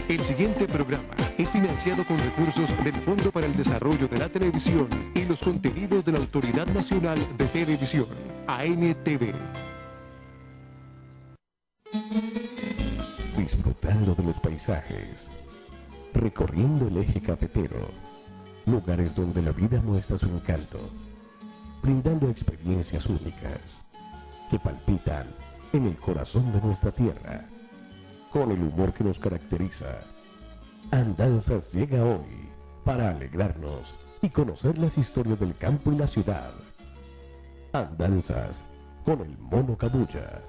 El siguiente programa es financiado con recursos del Fondo para el Desarrollo de la Televisión y los contenidos de la Autoridad Nacional de Televisión, ANTV. Disfrutando de los paisajes, recorriendo el eje cafetero, lugares donde la vida muestra su encanto, brindando experiencias únicas que palpitan en el corazón de nuestra tierra. Con el humor que nos caracteriza, Andanzas llega hoy para alegrarnos y conocer las historias del campo y la ciudad. Andanzas con el Mono Cabuya.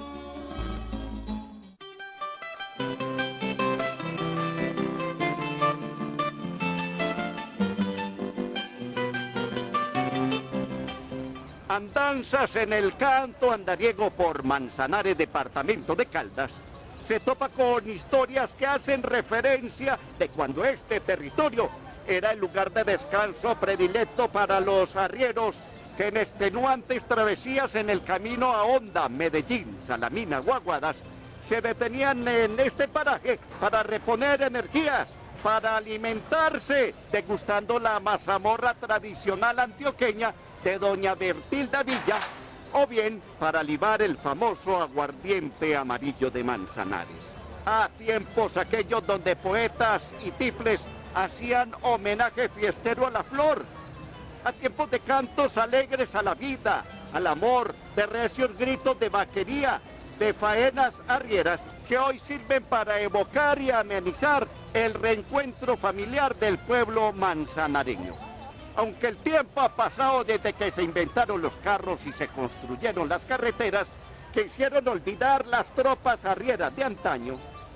Andanzas en el canto andariego por Manzanares, departamento de Caldas, se topa con historias que hacen referencia de cuando este territorio era el lugar de descanso predilecto para los arrieros que en extenuantes travesías en el camino a Honda, Medellín, Salamina, Guaguadas, se detenían en este paraje para reponer energías, para alimentarse, degustando la mazamorra tradicional antioqueña de doña Bertilda Villa, o bien para libar el famoso aguardiente amarillo de Manzanares. A tiempos aquellos donde poetas y tiples hacían homenaje fiestero a la flor, a tiempos de cantos alegres a la vida, al amor, de recios gritos de vaquería, de faenas arrieras que hoy sirven para evocar y amenizar el reencuentro familiar del pueblo manzanareño. Aunque el tiempo ha pasado desde que se inventaron los carros y se construyeron las carreteras que hicieron olvidar las tropas arrieras de antaño,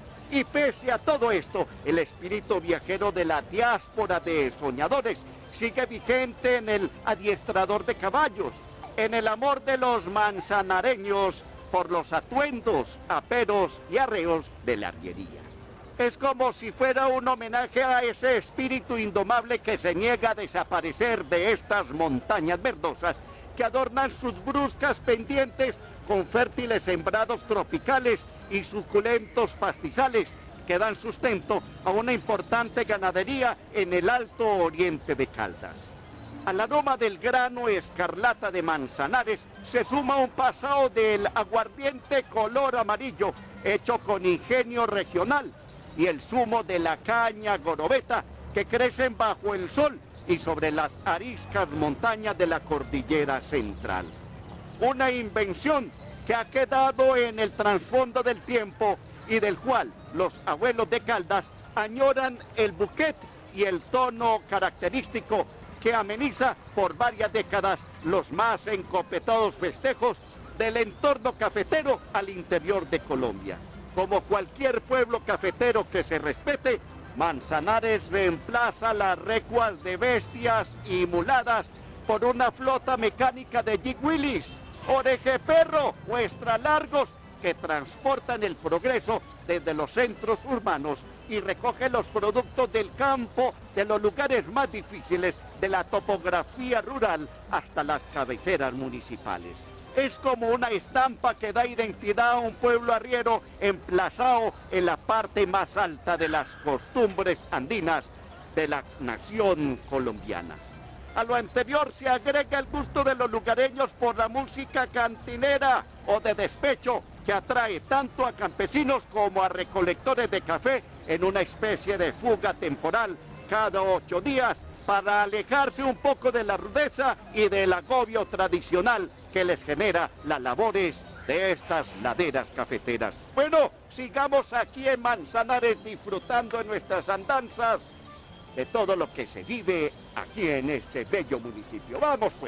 y pese a todo esto, el espíritu viajero de la diáspora de soñadores sigue vigente en el adiestrador de caballos, en el amor de los manzanareños por los atuendos, aperos y arreos de la arriería. Es como si fuera un homenaje a ese espíritu indomable que se niega a desaparecer de estas montañas verdosas que adornan sus bruscas pendientes con fértiles sembrados tropicales y suculentos pastizales que dan sustento a una importante ganadería en el Alto Oriente de Caldas. Al aroma del grano escarlata de Manzanares se suma un pasado del aguardiente color amarillo hecho con ingenio regional y el zumo de la caña gorobeta que crecen bajo el sol y sobre las ariscas montañas de la cordillera central. Una invención que ha quedado en el trasfondo del tiempo y del cual los abuelos de Caldas añoran el bouquet y el tono característico que ameniza por varias décadas los más encopetados festejos del entorno cafetero al interior de Colombia. Como cualquier pueblo cafetero que se respete, Manzanares reemplaza las recuas de bestias y muladas por una flota mecánica de Jeep Willys, orejeperro o extralargos que transportan el progreso desde los centros urbanos y recogen los productos del campo de los lugares más difíciles de la topografía rural hasta las cabeceras municipales. Es como una estampa que da identidad a un pueblo arriero emplazado en la parte más alta de las costumbres andinas de la nación colombiana. A lo anterior se agrega el gusto de los lugareños por la música cantinera o de despecho que atrae tanto a campesinos como a recolectores de café en una especie de fuga temporal cada 8 días para alejarse un poco de la rudeza y del agobio tradicional que les genera las labores de estas laderas cafeteras. Bueno, sigamos aquí en Manzanares disfrutando de nuestras andanzas, de todo lo que se vive aquí en este bello municipio. ¡Vamos pues!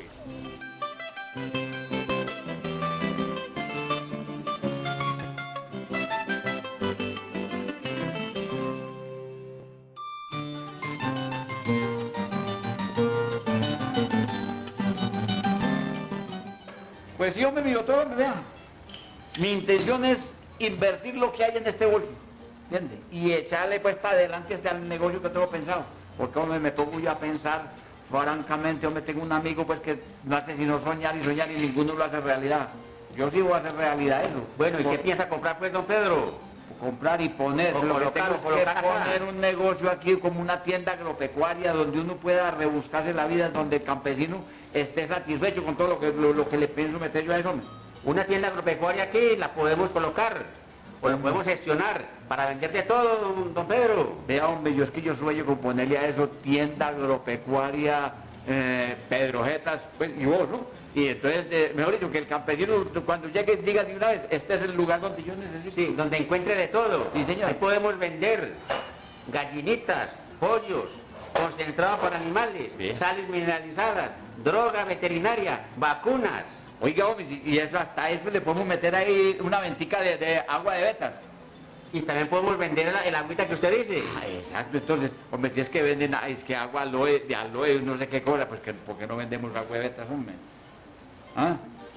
Pues sí, hombre, mi doctor, vean, mi intención es invertir lo que hay en este bolso, ¿entiende? Y echarle pues para adelante hasta el negocio que tengo pensado. Porque, hombre, me pongo yo a pensar, francamente, hombre, tengo un amigo pues que no hace sino soñar y soñar y ninguno lo hace realidad. Yo sí voy a hacer realidad eso. Bueno, ¿y qué piensa comprar pues, don Pedro? comprar y poner. O Lo que colocar, tengo o es colocar que acá. poner un negocio aquí como una tienda agropecuaria donde uno pueda rebuscarse la vida, donde el campesino esté satisfecho con todo lo que le pienso meter yo a eso. Una tienda agropecuaria aquí la podemos colocar, o la podemos gestionar para vender de todo, don Pedro. Vea, hombre, yo es que yo sueño con ponerle a eso tienda agropecuaria, Pedro Jetas, pues, y vos, ¿no? Y entonces, mejor dicho, que el campesino cuando llegue diga de una vez, este es el lugar donde yo necesito. Sí, donde encuentre de todo. Sí, señor. Ahí podemos vender gallinitas, pollos, concentrado para animales, Sí. sales mineralizadas, droga veterinaria, vacunas. Oiga, hombre, y eso, hasta eso le podemos meter ahí una ventica de agua de betas. Y también podemos vender el agüita que usted dice. Ah, exacto, entonces, hombre, si es que venden, es que agua aloe, de aloe, no sé qué cosa, pues, ¿por qué no vendemos agua de betas, hombre? ¿Ah?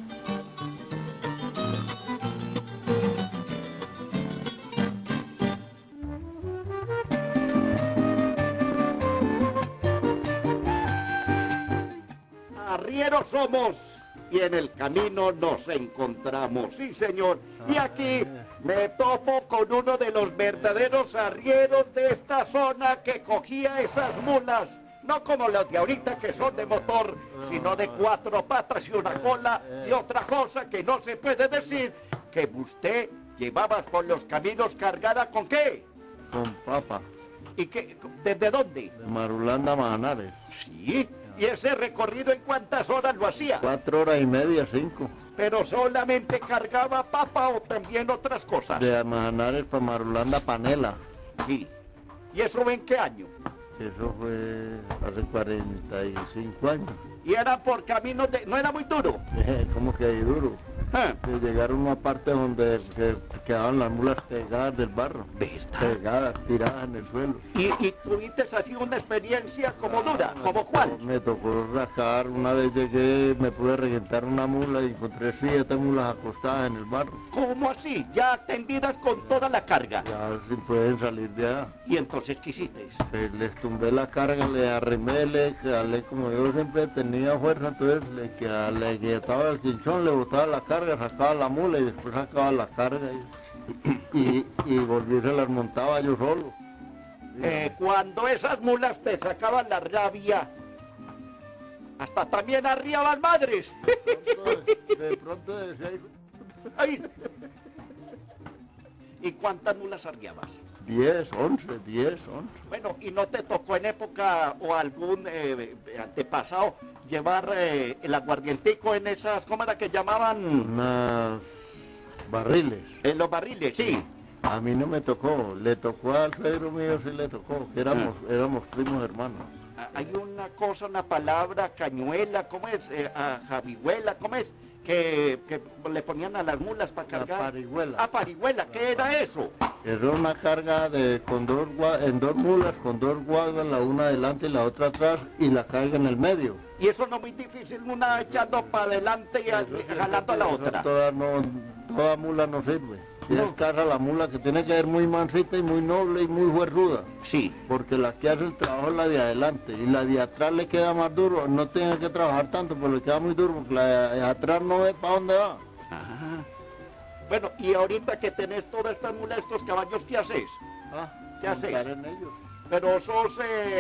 Arrieros somos y en el camino nos encontramos, sí señor. Y aquí me topo con uno de los verdaderos arrieros de esta zona que cogía esas mulas. No como los de ahorita que son de motor, sino de 4 patas y una cola. Y otra cosa que no se puede decir, que usted llevaba por los caminos cargada ¿con qué? Con papa, ¿Y qué? ¿Desde dónde? de Marulanda a Manzanares. Sí. ¿Y ese recorrido en cuántas horas lo hacía? 4 horas y media, 5. Pero solamente cargaba papa o también otras cosas. De Manzanares para Marulanda, Panela. Sí. ¿Y eso en qué año? Eso fue hace 45 años. Y era por caminos de... no era muy duro. Como que ahí duro. Ah, Que llegaron a una parte donde quedaban las mulas pegadas del barro. ¿verdad? Pegadas, tiradas en el suelo. ¿Y tuviste así una experiencia como dura? ¿Como cuál? Me tocó rascar, una vez llegué, me pude reventar una mula y encontré 7 mulas acostadas en el barro. ¿Cómo así? Ya tendidas con toda la carga. Ya sí pueden salir de allá. ¿Y entonces qué hiciste? Les tumbé la carga, le arrimé, le jalé, como yo siempre tenía fuerza, entonces le quitaba el cinchón, le botaba la carga, sacaba la mula y después sacaba la carga y volví y se las montaba yo solo. Cuando esas mulas te sacaban la rabia, hasta también arriaban madres. De pronto decía, Ay. ¿Y cuántas mulas arriabas? 10, 11, 10, 11. Bueno, ¿y no te tocó en época o algún antepasado llevar el aguardientico en esas, ¿cómo era que llamaban? Unas barriles. En los barriles, sí. A mí no me tocó, le tocó al suegro mío, sí le tocó, que éramos primos hermanos. Hay una cosa, una palabra, cañuela, ¿cómo es? Javihuela, ¿cómo es? Que le ponían a las mulas para cargar. parihuela. Ah, parihuela, ¿qué era eso? Era una carga en 2 mulas, con 2 guadas, la una adelante y la otra atrás, y la carga en el medio. Y eso no es muy difícil, una echando para adelante y jalando a la Eso otra. Toda mula no sirve. Si No. es cara la mula, que tiene que ser muy mansita y muy noble y muy huerruda. Sí. Porque la que hace el trabajo es la de adelante, y la de atrás le queda más duro. No tiene que trabajar tanto, pero le queda muy duro, porque la de atrás no ve para dónde va. Ajá. Bueno, y ahorita que tenés todas estas mulas, estos caballos, ¿qué haces? ¿Qué haces? montar en ellos. Pero sos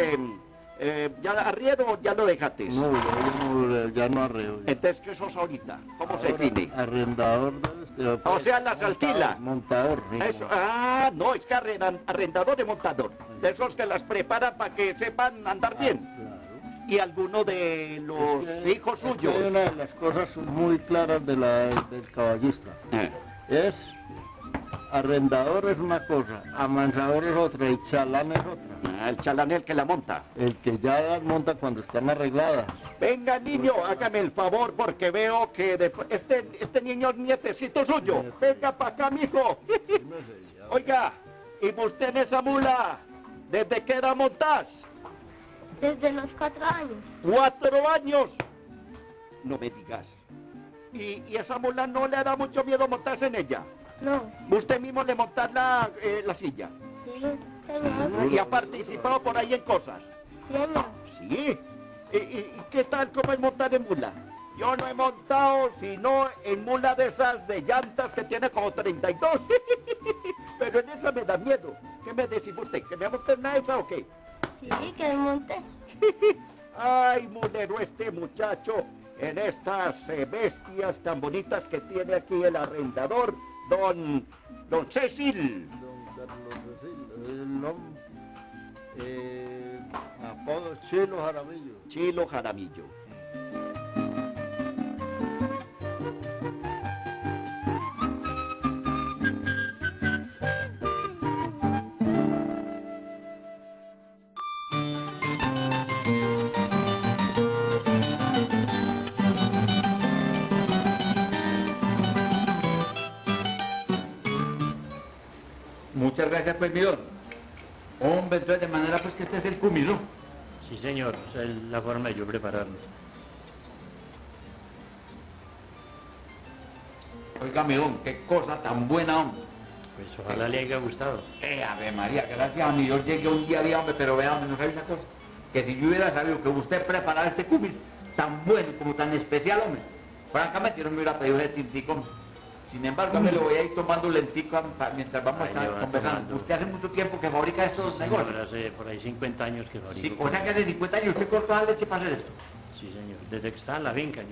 ya arriero o ya lo dejaste. No, ya no arreo. Entonces, ¿qué sos ahorita? ¿Cómo se define? Arrendador O sea, las alquila. Montador, sí. Eso, no, es que arrendador y montador. De esos que las preparan para que sepan andar bien. Claro. Y alguno de los hijos Es que suyos. hay una de las cosas muy claras del caballista. Es arrendador es una cosa, amansador es otra y chalán es otra. El chalán es el que la monta. El que ya las monta cuando están arregladas. Venga, niño, hágame el favor porque veo que este niño es nietecito suyo. Venga para acá, mijo. Oiga, ¿y usted en esa mula, desde qué edad montás? Desde los 4 años. 4 años. No me digas. ¿Y esa mula no le da mucho miedo montarse en ella? No. Usted mismo le monta la silla. Sí, señor. Y ha participado por ahí en cosas. Sí, señor. Sí. ¿Y qué tal, cómo es montar en mula? Yo no he montado sino en mula de esas de llantas que tiene como 32. Pero en esa me da miedo. ¿Qué me decís usted? ¿Que me monte en esa o qué? Sí, que me monté. Ay, mulero este muchacho en estas bestias tan bonitas que tiene aquí el arrendador, don Cecil. Don Carlos Cecilio, el nombre, apodo Chilo Jaramillo. Chilo Jaramillo. Muchas gracias, pues, mi don. Hombre, entonces de manera pues que este es el cumis, ¿no? Sí, señor, esa es la forma de yo prepararlo. Oiga, mi don, qué cosa tan buena, hombre. Pues ojalá le haya gustado. Ave María, gracias a mi Dios llegué un día, hombre, pero vea, hombre, no sabe una cosa. Que si yo hubiera sabido que usted preparaba este cumis tan bueno como tan especial, hombre, francamente yo no me hubiera pedido ese tintico, hombre. Sin embargo, me lo voy a ir tomando lentico mientras vamos a Ahí le estar va conversando. tomando. Usted hace mucho tiempo que fabrica estos Señor, negocios. hace por ahí 50 años que fabrico. Sí, o sea que hace 50 años usted cortó la leche para hacer esto. Sí, señor. Desde que estaba en la finca,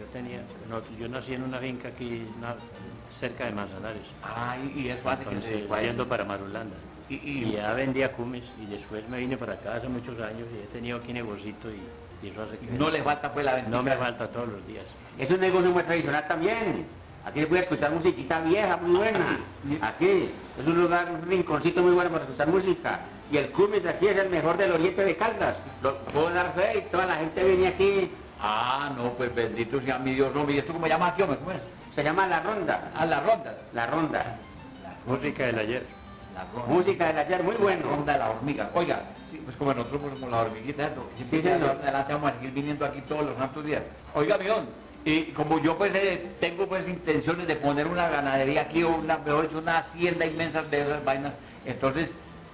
yo nací en una finca aquí cerca de Manzanares. Ay, y eso hace que Entonces, se yendo para Marulanda. Y- Y ya vendía cumis y después me vine para acá hace muchos años y he tenido aquí negocito y eso hace que no le falta pues la venta. no me falta todos los días. Es un negocio muy tradicional también. Aquí se puede escuchar musiquita vieja, muy buena. Aquí es un lugar, un rinconcito muy bueno para escuchar música. Y el cumis aquí es el mejor del oriente de Caldas. Lo puedo dar fe y toda la gente viene aquí. Ah, no, pues bendito sea mi Dios, hombre. ¿Y esto cómo se llama aquí, hombre? ¿Cómo es? Se llama La Ronda. Ah, la ronda. La Ronda. Música del ayer. La ronda. Música del ayer, muy La bueno. ronda de la hormiga. Oiga, sí, pues como nosotros somos la hormiguita, ¿no? Siempre Sí, señor. adelante vamos a seguir viniendo aquí todos los santos días. Oiga, mión, y como yo pues tengo pues intenciones de poner una ganadería aquí o mejor dicho, una hacienda inmensa de esas vainas, entonces,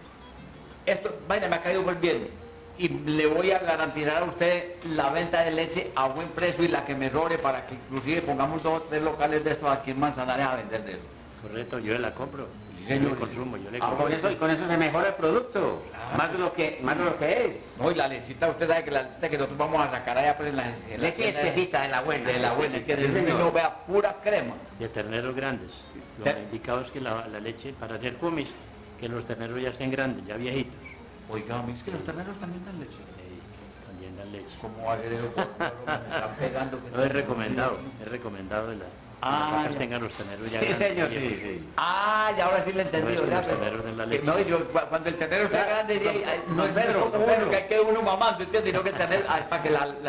esto, vaina me ha caído pues bien. Y le voy a garantizar a usted la venta de leche a buen precio y la que me sobre para que inclusive pongamos 2 o 3 locales de estos aquí en Manzanares a vender de eso. Correcto, yo la compro. Sí, Yo señor. le consumo, yo le Ah, compro. con eso se mejora el producto. Claro. Más de lo que es. No, y la lechita, usted sabe que la lechita que nosotros vamos a sacar allá pues en la Leche hacienda espesita de la buena. de la buena, que Sí, de señor. no vea pura crema. De terneros grandes. Lo Ter- indicado es que la leche, para hacer cumis, que los terneros ya estén grandes, ya viejitos. Oiga, es que los terneros también dan leche. También dan leche. ¿Cómo va a ser eso? Me están pegando. No es recomendado que Ah, las vacas ya. tengan los terneros ya Sí, grandes, señor, sí, viejitos. sí. Ah, ya ahora sí le entendí. No es o que sea, los terneros den la que leche. no, cuando el ternero está grande, no es Pedro, como Pedro. uno que hay que uno mamando, ¿entiendes? Sino que el ternero, es para que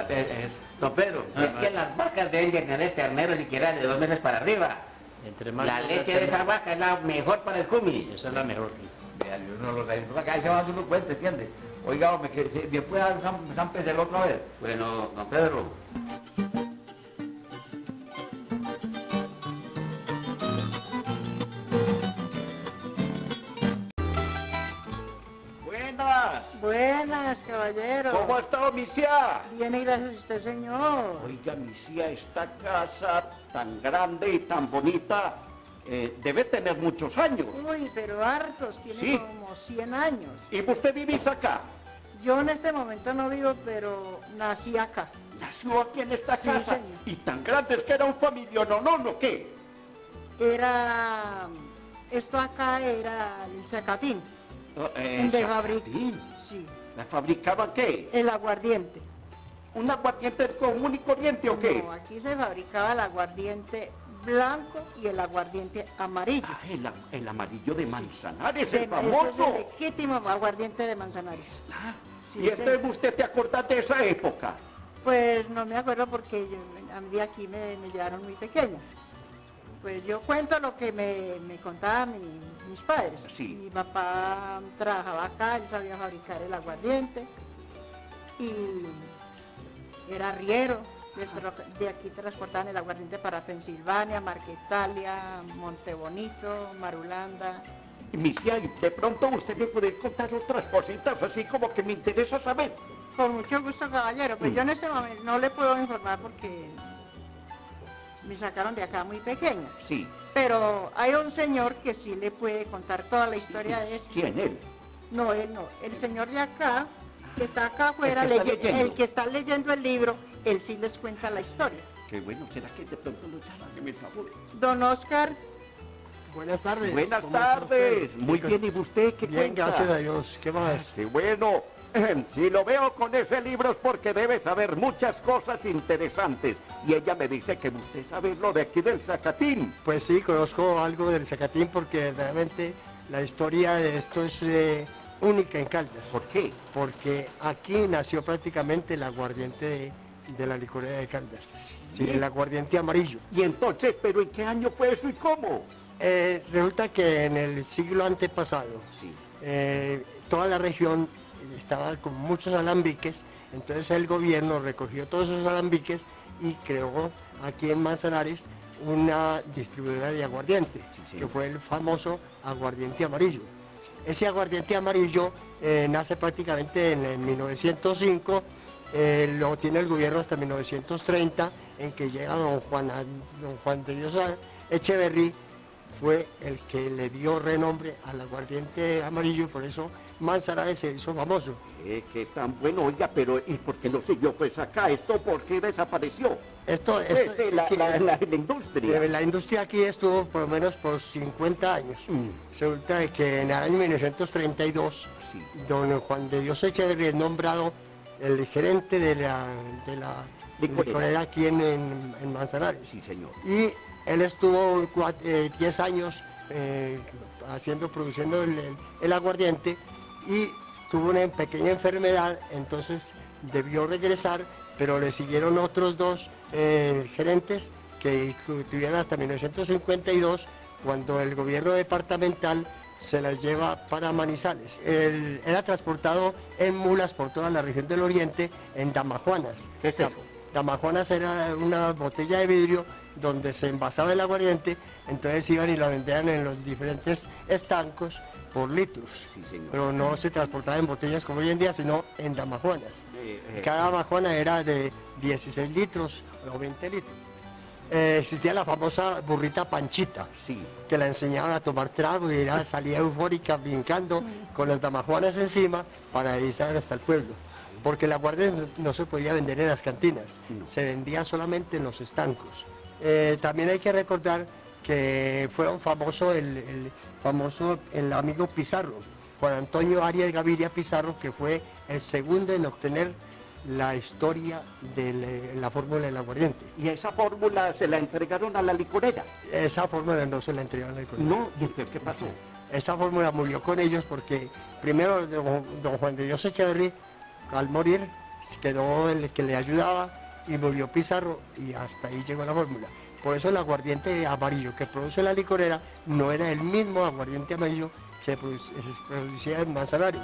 Don Pedro, es que las vacas deben de tener terneros siquiera de 2 meses para arriba. Entre más La grande leche el de esa ternero, vaca es la mejor para el cumis. esa es la mejor. Vea, yo no lo sé, entonces acá se va a hacer uno cuenta, ¿entiendes? Oiga, hombre, que ¿me puede dar un San Pedro otra vez? Bueno, don Pedro, Buenas. Buenas, caballero. ¿Cómo ha estado mi cia? Bien, y gracias a usted, señor. Oiga, mi cia, esta casa tan grande y tan bonita debe tener muchos años. Uy, pero hartos, tiene Sí. como 100 años. ¿Y usted vivís acá? Yo en este momento no vivo, pero nací acá. Nació aquí en esta Sí, casa. señor. Y tan grande es que era un familión, ¿no? ¿Qué? Esto acá era el zacatín, de Zacatín. sí, ¿La fabricaban qué? el aguardiente. ¿Un aguardiente común y corriente o qué? No, aquí se fabricaba el aguardiente blanco y el aguardiente amarillo. Ah, el amarillo de Manzanares, De- el ese famoso. es el legítimo aguardiente de Manzanares. Ah, Sí, y entonces señor. usted te acuerda de esa época. Pues no me acuerdo porque a mí de aquí me llevaron muy pequeña. Pues yo cuento lo que me contaban mis padres. Sí. Mi papá trabajaba acá, él sabía fabricar el aguardiente y era arriero. De aquí transportaban el aguardiente para Pensilvania, Marquetalia, Montebonito, Marulanda. Misia, de pronto usted me puede contar otras cositas así como que me interesa saber. Con mucho gusto, caballero. Pues yo en este momento no le puedo informar porque Me sacaron de acá muy pequeña. Sí. Pero hay un señor que sí le puede contar toda la historia de esto. ¿Quién, él? No, él no. El señor de acá, que está acá afuera, El que está leyendo. el que está leyendo el libro, él sí les cuenta la historia. Qué bueno, ¿será que de pronto lo llaman? Hágame el favor. Don Oscar, Buenas tardes. Buenas ¿Cómo está tardes. usted? Muy bien, ¿y usted qué Bien, cuenta? gracias a Dios. ¿Qué más? Qué bueno. Si lo veo con ese libro es porque debe saber muchas cosas interesantes. Y ella me dice que usted sabe lo de aquí del Zacatín. Pues sí, conozco algo del Zacatín porque realmente la historia de esto es única en Caldas. ¿Por qué? Porque aquí nació prácticamente el aguardiente de la licorera de Caldas. Sí, el aguardiente amarillo. Y entonces, ¿pero en qué año fue eso y cómo? Resulta que en el siglo antepasado, Sí. toda la región estaba con muchos alambiques, entonces el gobierno recogió todos esos alambiques y creó aquí en Manzanares una distribuidora de aguardiente, que fue el famoso aguardiente amarillo. Ese aguardiente amarillo nace prácticamente en 1905, lo tiene el gobierno hasta 1930, en que llega don Juan de Dios Echeverry, fue el que le dio renombre al aguardiente amarillo, por eso Manzanares se hizo famoso. Qué tan bueno, oiga, pero ¿y por qué no siguió pues acá? ¿Esto por qué desapareció? Sí, La industria. La industria aquí estuvo por lo menos por 50 años. Resulta de que en el año 1932, Sí. don Juan de Dios Echeverry es nombrado el gerente de la licorera aquí en Manzanares. Sí, señor. Y él estuvo 10 años produciendo el aguardiente y tuvo una pequeña enfermedad, entonces debió regresar, pero le siguieron otros dos gerentes que tuvieron hasta 1952, cuando el gobierno departamental se las lleva para Manizales. Él era transportado en mulas por toda la región del Oriente en damajuanas. ¿Qué es eso? Damajuanas era una botella de vidrio donde se envasaba el aguardiente, entonces iban y la vendían en los diferentes estancos por litros. Sí, señor. Pero no se transportaba en botellas como hoy en día, sino en damajuanas. Cada damajuana era de 16 litros o 20 litros. Existía la famosa burrita Panchita, Sí. que la enseñaban a tomar trago y ella salía eufórica brincando con las damajuanas encima para ir hasta el pueblo. Porque el aguardiente no se podía vender en las cantinas, se vendía solamente en los estancos. También hay que recordar que fue un famoso el amigo Pizarro, Juan Antonio Arias Gaviria Pizarro, que fue el segundo en obtener la historia de la fórmula del aguardiente. ¿Y esa fórmula se la entregaron a la licorera? Esa fórmula no se la entregaron al colegio. No, ¿y entonces qué pasó? Esa fórmula murió con ellos porque primero don Juan de Dios Echeverry, al morir, quedó el que le ayudaba y murió Pizarro y hasta ahí llegó la fórmula. Por eso el aguardiente amarillo que produce la licorera no era el mismo aguardiente amarillo que se producía en Manzanares.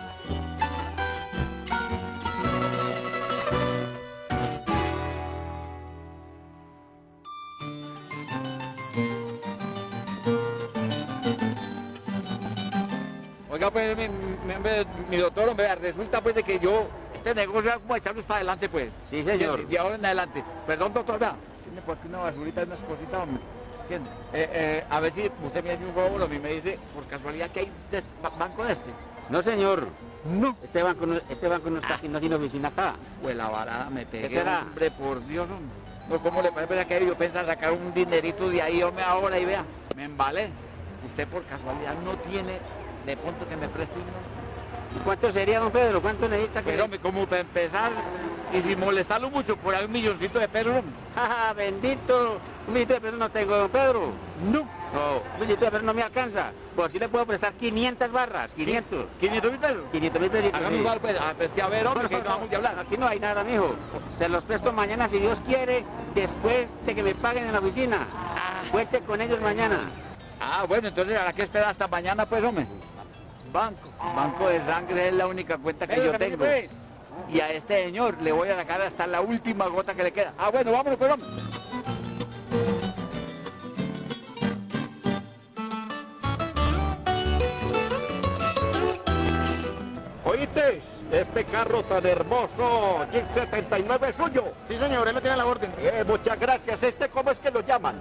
Oiga, pues, mi doctor, hombre, resulta pues de que yo, este negocio como echarlo para adelante, pues. Sí, señor. De ahora en adelante. Perdón, doctor, vea. Tiene por aquí una basurita, unas cositas, hombre. ¿Entiende? A ver si usted me hace un favor, a mí me dice, por casualidad, que hay banco de este. No, señor. No. Este banco no está aquí, no tiene oficina acá. Pues la varada me pegué, ¿Qué será? hombre, por Dios, hombre. No, ¿cómo le parece que yo pensaba sacar un dinerito de ahí, hombre, ahora y vea? Me embalé. Usted por casualidad no tiene de pronto que me preste uno. ¿Y cuánto sería, don Pedro? ¿Cuánto necesita que...? Pero hombre, como para empezar, y sin molestarlo mucho, por ahí 1.000.000 de pesos, hombre. ¡Ja, bendito! Un millito de pesos no tengo, don Pedro. No. No, un millito de pesos no me alcanza. Por si le puedo prestar 500 barras, 500. 500.000 pesos. 500.000 pesitos, Hagamos sí. igual, pues, a ver, hombre, que no vamos a hablar. Aquí no hay nada, mijo. Se los presto mañana, si Dios quiere, después de que me paguen en la oficina. Cuente con ellos mañana. Ah, bueno, entonces habrá que esperar hasta mañana, pues, hombre. Banco de sangre es la única cuenta que yo tengo. Pues. Y a este señor le voy a sacar hasta la última gota que le queda. Ah, bueno, vámonos, pues, hombre. ¿Oíste? Este carro tan hermoso, Jeep 79 es suyo. Sí, señor, él lo tiene a la orden. Muchas gracias. ¿Cómo es que lo llaman?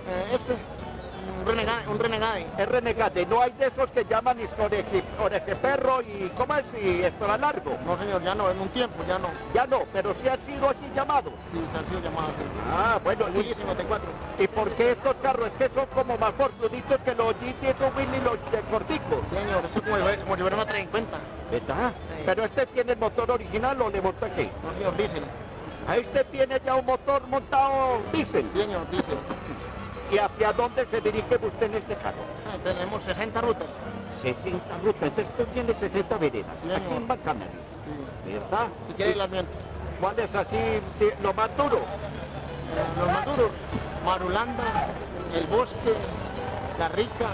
Un renegade. Es renegade. No hay de esos que llaman orejeperro y ¿cómo es? Y esto era largo. No, señor, ya no, en un tiempo, ya no. Ya no, pero sí han sido así llamados. Sí, se han sido llamados. Sí. Ah, bueno. Y 54. ¿Y por qué estos carros? Es que son como más forzuditos que los Jeep y Willy, los de corticos. Sí, señor, eso es como si fuera una 350. ¿Verdad? Pero tiene el motor original o le montó aquí. No, señor, diésel. Ahí tiene ya un motor montado diésel. Sí, señor, diésel. ¿Y hacia dónde se dirige usted en este carro? Tenemos 60 rutas. 60 rutas, entonces tú tienes 60 veredas. Sí, aquí en Manzanares. Sí. ¿Verdad? Si quiere el miento. ¿Cuál es así lo más duro? Los más duros, Marulanda, El Bosque, La Rica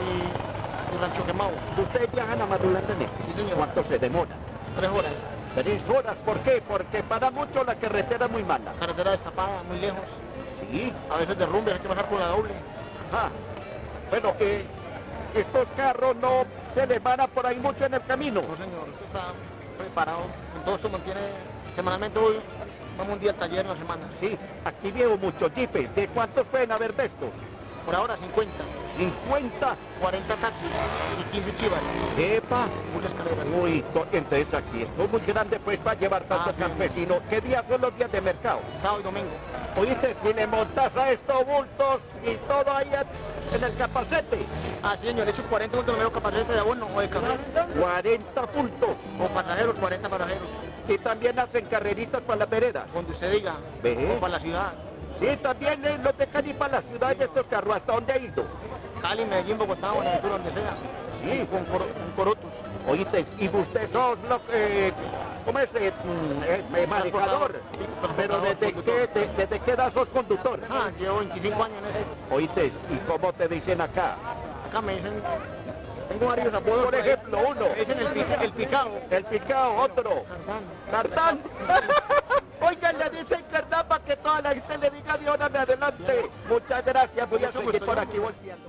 y Rancho Quemado. ¿Ustedes viajan a Marulanda en Sí, señor. ¿Cuánto se demora? 3 horas. 3 horas, ¿por qué? Porque para mucho la carretera es muy mala. Carretera destapada, muy lejos. Sí. A veces derrumbe, hay que bajar por la doble. Ajá. Bueno, estos carros no se les van a por ahí mucho en el camino. No, señor, eso está preparado. Todo esto mantiene semanalmente. Hoy vamos un día al taller en la semana. Sí, aquí veo muchos jipes. ¿De cuántos pueden haber de estos? Por ahora 50. 50. 40 taxis y 15 chivas. ¡Epa! Muchas escaleras. Uy, entonces aquí esto es muy grande pues para llevar tanto sí. campesino. ¿Qué días son los días de mercado? Sábado y domingo. Oíste, si le montas a estos bultos y todo ahí en el capacete. Ah, sí, señor, he hecho 40 bultos, no me veo capacete de abono o de café. 40 bultos. O pasajeros, 40 pasajeros. Y también hacen carreritas para las veredas. Donde usted diga. Ve. O para la ciudad. Sí, también los dejan ir para la ciudad y estos carros. ¿Hasta dónde ha ido? Cali, Medellín, Bogotá, Buenaventura, donde sea. Sí. Con Corotus. Oíste, y usted sos ¿cómo es? Manejador. Sí, Pero ¿desde qué edad sos conductor? Ah, llevo 25 años en eso. Oíste, ¿y cómo te dicen acá? Acá me dicen... Tengo varios apodos. Por ejemplo, uno. Me dicen el picado. El picado, otro. Cartán. Oigan, le dicen Cartán para que toda la gente le diga de ahora en adelante. Muchas gracias, voy a seguir por aquí volteando.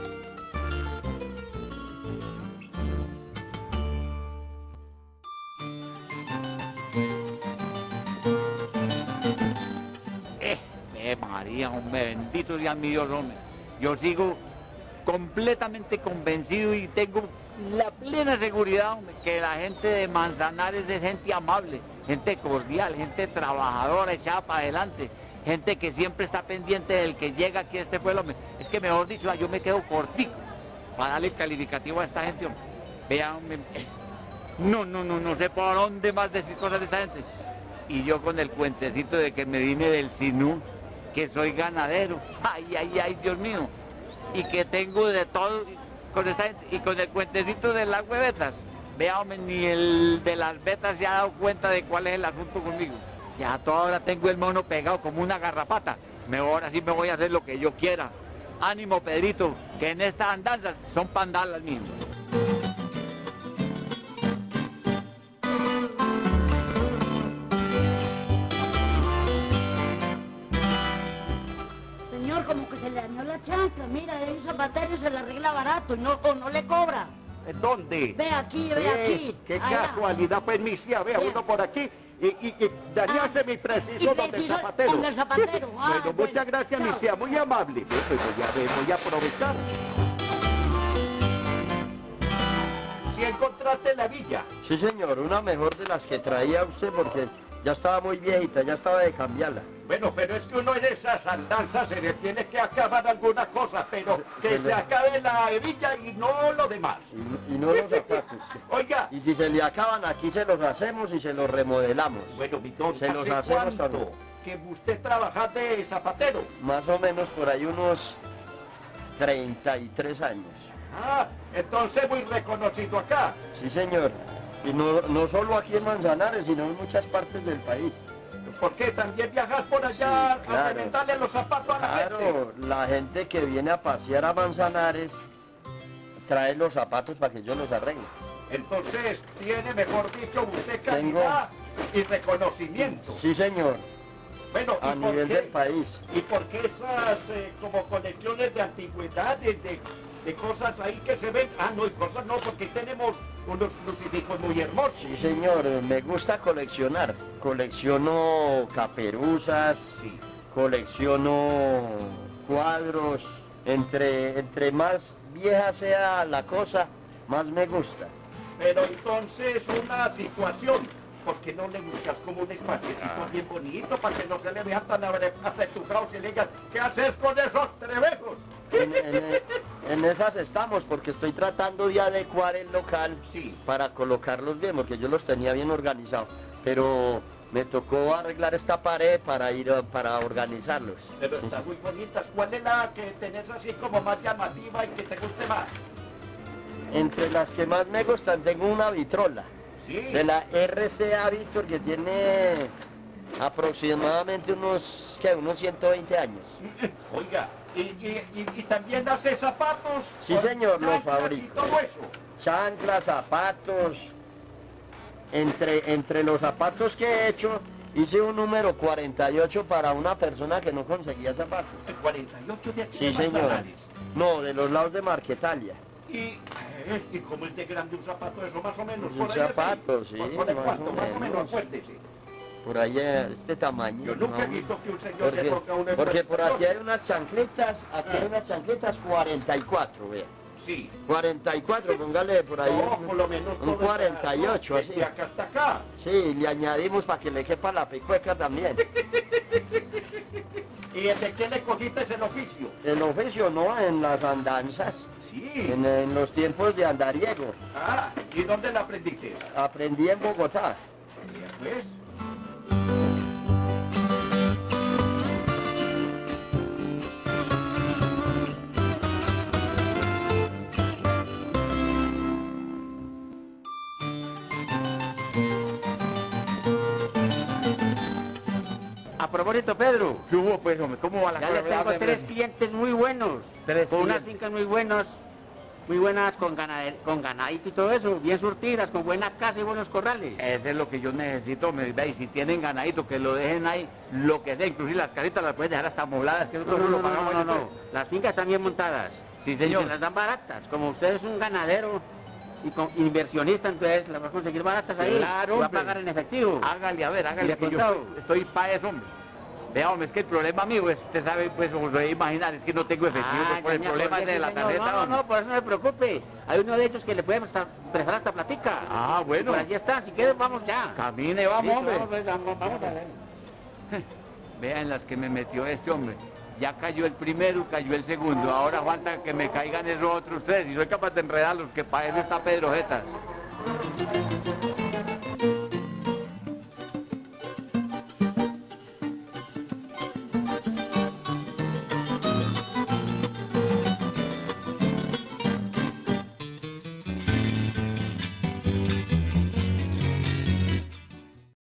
María, hombre, bendito sea mi Dios, hombre. Yo sigo completamente convencido y tengo la plena seguridad, hombre, que la gente de Manzanares es gente amable, gente cordial, gente trabajadora, echada para adelante, gente que siempre está pendiente del que llega aquí a este pueblo, hombre. Es que mejor dicho, yo me quedo cortico para darle calificativo a esta gente, hombre. Vean, hombre, no sé por dónde más decir cosas de esta gente. Y yo con el cuentecito de que me vine del Sinú, que soy ganadero, ay, Dios mío, y que tengo de todo con esta gente, y con el cuentecito de las huevetas, vea, hombre, ni el de las betas se ha dado cuenta de cuál es el asunto conmigo. Ya toda hora tengo el mono pegado como una garrapata, mejor así me voy a hacer lo que yo quiera. Ánimo, Pedrito, que en estas andanzas son pandalas mías. Como que se le dañó la chancla, mira, hay un zapatero y se le arregla barato, o no le cobra. ¿Dónde? Ve aquí, ve aquí. Qué Allá. casualidad, pues, misia, vea uno por aquí y dañarse mi preciso donde el zapatero. Donde el zapatero. Bueno, muchas gracias, misia, muy amable. Pues voy a aprovechar. ¿Sí encontraste la villa? Sí, señor, una mejor de las que traía usted porque ya estaba muy viejita, ya estaba de cambiarla. Bueno, pero es que uno en esas andanzas se le tiene que acabar algunas cosas, pero que se acabe la hebilla y no lo demás. Y no los zapatos. Oiga. Y si se le acaban aquí se los hacemos y se los remodelamos. Bueno, mi don, se los ¿hace hacemos cuánto también. que usted trabaja de zapatero? Más o menos por ahí unos 33 años. Ah, entonces muy reconocido acá. Sí, señor. Y no solo aquí en Manzanares, sino en muchas partes del país. ¿Por qué? ¿También viajas por allá Sí, claro. a reventarle los zapatos a la gente? Claro, la gente que viene a pasear a Manzanares trae los zapatos para que yo los arregle. Entonces, tiene, mejor dicho, usted calidad y reconocimiento. Sí, señor. Bueno, a nivel del país. ¿Y por qué esas como colecciones de antigüedades, de cosas ahí que se ven. Ah, no, y cosas no, porque tenemos unos crucifijos muy hermosos. Sí, señor, me gusta coleccionar. Colecciono caperuzas, colecciono cuadros. Entre más vieja sea la cosa, más me gusta. Pero entonces una situación, ¿por qué no le buscas como un espaciecito bien bonito para que no se le vean tan apretujados y le digan, ¿qué haces con esos trebejos? En esas estamos, porque estoy tratando de adecuar el local para colocarlos bien, porque yo los tenía bien organizados, pero me tocó arreglar esta pared para organizarlos. Pero están muy bonitas. ¿Cuál es la que tenés así como más llamativa y que te guste más? Entre las que más me gustan tengo una vitrola. De la RCA Victor, que tiene aproximadamente unos 120 años. Oiga, ¿y también hace zapatos? Sí, señor, los chanclas fabrico. y todo eso. Chanclas, zapatos. Entre los zapatos que he hecho, hice un número 48 para una persona que no conseguía zapatos. ¿El 48 de aquí? Sí, de señor. Manzanares? No, de los lados de Marquetalia. ¿Y cómo es de grande un zapato eso, más o menos? Un Por ahí zapato, así? sí, ¿Por más cuánto? o Más o menos, menos. acuérdese. Por ahí este tamaño. Yo nunca he ¿no? visto que un señor se ponga una... Porque por aquí hay unas chancletas, hay unas chancletas 44, vea. Sí. 44, póngale por ahí No, por lo menos un todo 48, así. de acá hasta acá. Sí, le añadimos para que le quepa la picueca también. ¿Y de qué le cogiste el oficio? El oficio no, en las andanzas. Sí. En los tiempos de andariego. Ah, ¿y dónde la aprendiste? Aprendí en Bogotá. ¿Ves? A propósito, Pedro. ¿Qué hubo, pues, hombre? ¿Cómo va la Ya cosa? le tengo Hable, 3 hombre. clientes muy buenos. Con unas clientes. fincas muy buenas con ganadito y todo eso, bien surtidas, con buena casa y buenos corrales. Eso es lo que yo necesito, me ve, y si tienen ganadito, que lo dejen ahí, lo que sea, inclusive las casitas las pueden dejar hasta amobladas, que nosotros lo pagamos. No. Las fincas están bien montadas. Sí, Y señor. se las dan baratas. Como usted es un ganadero y inversionista, entonces las va a conseguir baratas ahí. Claro, y va a hombre. pagar en efectivo. Hágale, a ver, Y hágale, de que yo contado. estoy para eso, hombre. Vea, hombre, es que el problema mío es, usted sabe, pues, como se debe imaginar, es que no tengo efectivo, pues, por ya el me problema acordé, ese de sí, la señor. tarjeta, hombre. No, por eso no se preocupe. Hay uno de ellos que le puede prestar hasta platica. Ah, bueno. Por allí está, si quieres vamos ya. Camine, vamos, Listo, hombre. pues, vamos a ver. Vean las que me metió este hombre. Ya cayó el primero, cayó el segundo. Ahora falta que me caigan esos otros tres. Y soy capaz de enredarlos, que para eso está Pedro Jetas.